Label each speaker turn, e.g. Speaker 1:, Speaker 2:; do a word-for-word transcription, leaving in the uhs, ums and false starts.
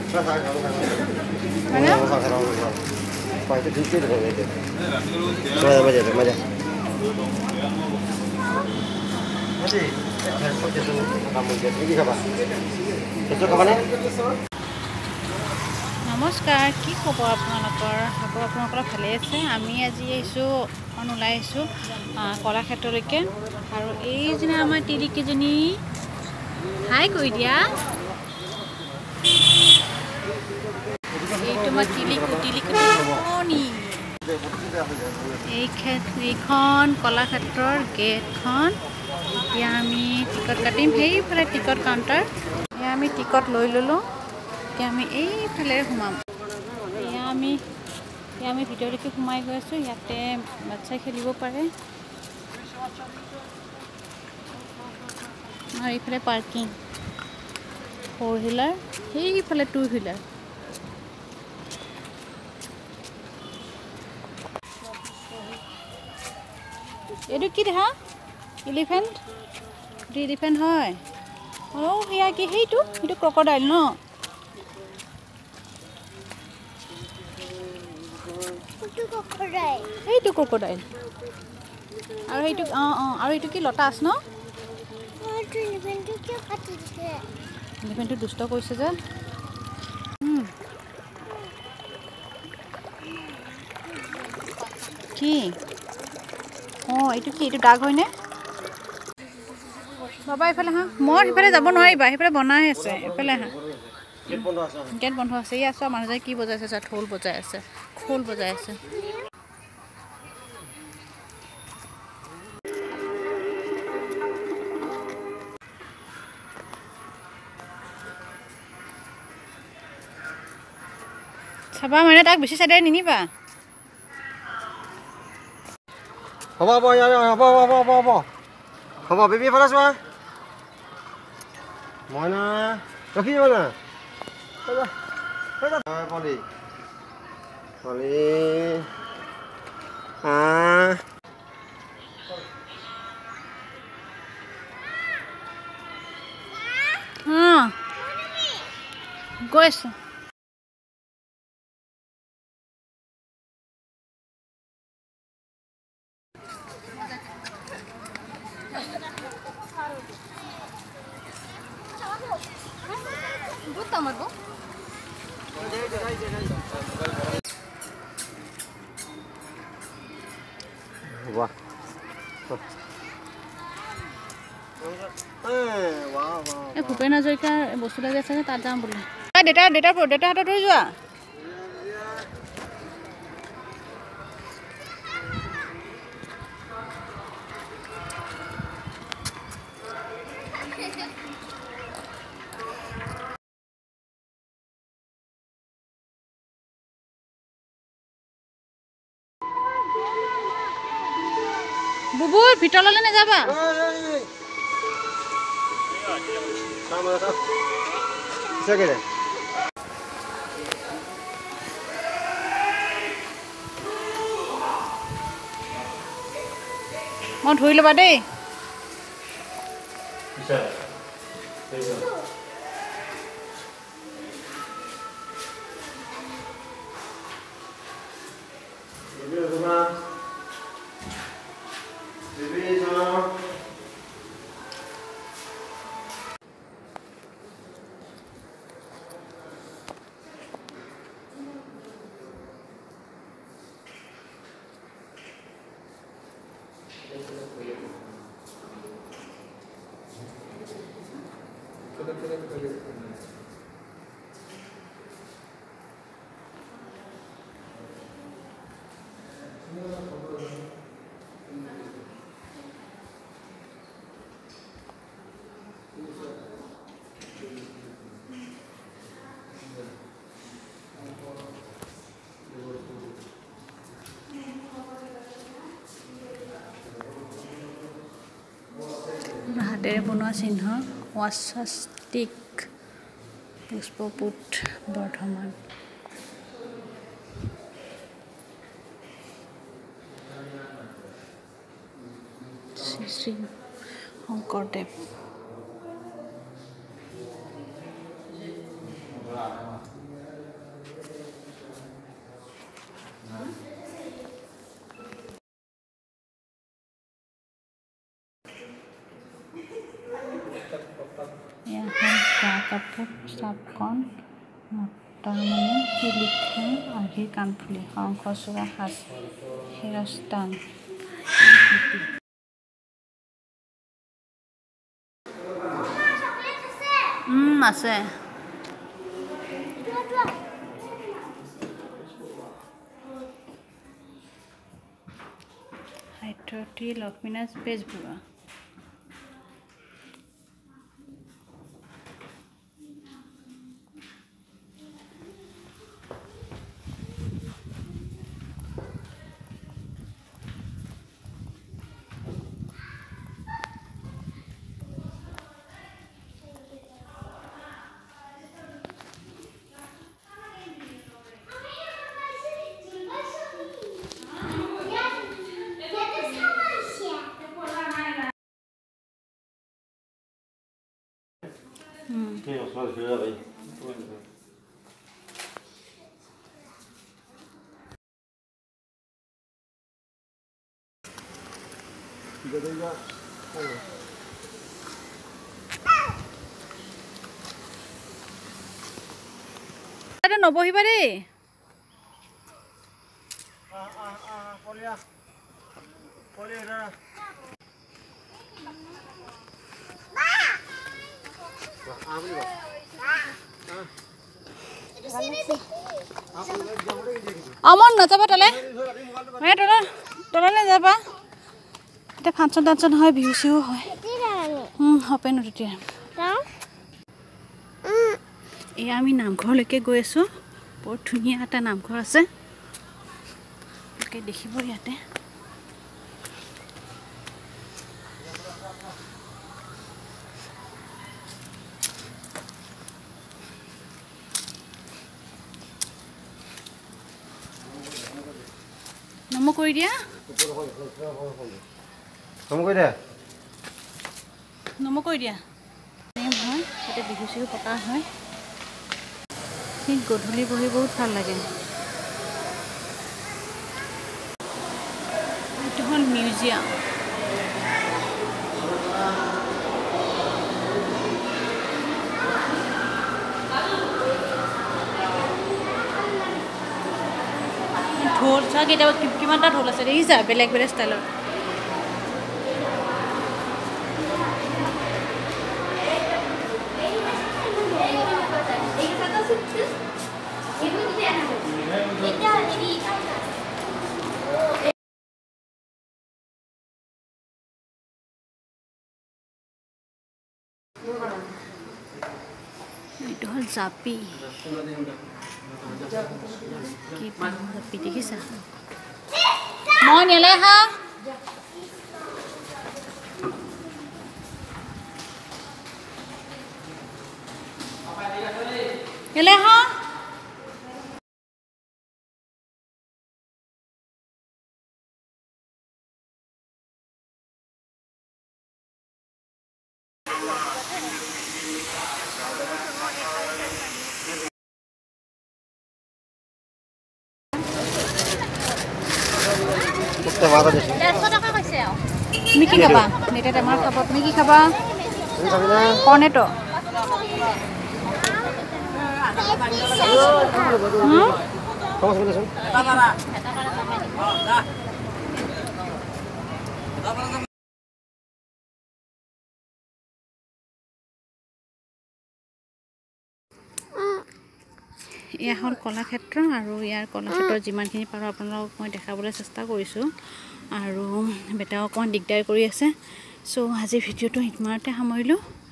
Speaker 1: নমস্কাৰ কি খবৰ আপোনালোকৰ খবৰ আপোনালোকৰ ভালে আছে আমি আজি আহিছোঁ অন ওলাই আহিছোঁ কলাক্ষেত্ৰলৈকে আৰু এই যেনে আমাৰ তিৰিকেইজনী হাই কৈ দিয়া এইটো মই তিলিকু তিলিকু টিকনি এইখন কলাক্ষেত্ৰৰ গেটখন এতিয়া আমি টিকট কাটিম সেইফালে টিকট কাউণ্টাৰ এয়া আমি টিকট লৈ ল'লোঁ এতিয়া আমি এইফালে সোমাম এয়া আমি এয়া আমি ভিতৰলৈকে সোমাই গৈ আছোঁ ইয়াতে বাচ্চাই খেলিব পাৰে আৰু এইফালে পাৰ্কিং ফ'ৰ হুইলাৰ সেইফালে টু হুইলাৰ এইটো কি দেখা এলিফেণ্ট এইটো এলিফেণ্ট হয় অঁ সেয়া কি সেইটো সেইটো ক্ৰকডাইল ন এইটো ক্ৰকডাইল আৰু সেইটো অঁ অঁ আৰু এইটো কি লটাছ ন এলিফেণ্টটো দুষ্ট কৰিছে যে কি অঁ এইটো কি এইটো দাগ হয়নে বাবা এইফালে হা মই সেইফালে যাব নোৱাৰিবা সেইফালে বনাই আছে এইফালে হা গেট বন্ধ আছে এই আছোঁ মানুহজনে কি বজাই আছে ঢোল বজাই আছে খোল বজাই আছে চাবা মানে তাক বেছি চাইডে নিনিবা
Speaker 2: হ'ব হ'ব হ'ব হ'ব হ'ব হ'ব হ'ব বেবী এফালে চোৱা মই না ৰখি যাব না পলি পলি
Speaker 1: অঁ গৈ আছোঁ এই ভূপেন হাজৰিকাৰ বস্তু লাগি আছে তাত যাম বোলে দেউতা দেউতাৰ দেউতাৰ হাতত ধৰি যোৱা বুবু ভিতৰলৈ নাযাবা মই ধৰি ল'বা দেই হাতেৰে বনোৱা চিহ্ন ৱাস্বস্তিক পুষ্পপুট বৰ্ধমান শ্ৰী শ্ৰী শংকৰদেৱ ঠোঁট চাপকণ মতামণি শিলিখা আৰ্হিৰ কাণফুলি শংখচূড়া সাজ শিৰস্থান উম আছে সাহিত্যৰ্থী Lakshminath Bezbaroa
Speaker 2: Sí, os lo decía ahí. Ya tengo.
Speaker 1: এটা নবহিবা দেই
Speaker 2: আ আ আ পলিয়া পলিয়া
Speaker 1: আমন নাযাবা তলে মানে তলে তললৈ যাবা এতিয়া ফাংচন টাংচন হয় বিহু চিহু হয় হপে নো তেতিয়া এয়া আমি নামঘৰলৈকে গৈ আছোঁ বৰ ধুনীয়া এটা নামঘৰ আছে তাকে দেখিব ইয়াতে নমো কৰি দিয়া
Speaker 2: নমো কৰি দিয়া
Speaker 1: নমো কৰি দিয়া হয় ইয়াতে বিহু চিহু পতা হয় ঠিক গধূলি বহি বহুত ভাল লাগে এইটো হ'ল মিউজিয়াম ঢোল চা কেতিয়াবা কিমানটা ঢোল আছে দেখিছা বেলেগ বেলেগ ষ্টাইলৰ এইটো হ'ল জাপি কি জাপি দেখিছা মই নেলে হা নেলে হা তুমি কি খাবা নেটে টেমাৰ খাবা তুমি কি খাবা কৰ্নেটো এয়া হ'ল কলাক্ষেত্ৰ আৰু ইয়াৰ কলাক্ষেত্ৰৰ যিমানখিনি পাৰোঁ আপোনালোকক মই দেখাবলৈ চেষ্টা কৰিছোঁ আৰু বেটাও অকণমান দিগদাৰ কৰি আছে চ' আজি ভিডিঅ'টো ইমানতে সামৰিলোঁ